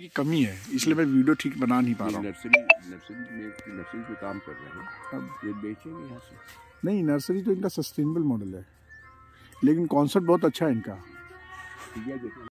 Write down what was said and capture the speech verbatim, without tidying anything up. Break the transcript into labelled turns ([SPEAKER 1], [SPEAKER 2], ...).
[SPEAKER 1] की कमी है, इसलिए मैं वीडियो ठीक बना नहीं पा रहा हूँ।
[SPEAKER 2] नर्सरी नर्सरी में नर्सरी पे काम कर रहे हैं, अब ये बेचेंगे यहाँ से।
[SPEAKER 1] नहीं, नर्सरी तो इनका सस्टेनेबल मॉडल है, लेकिन कॉन्सेप्ट बहुत अच्छा है इनका।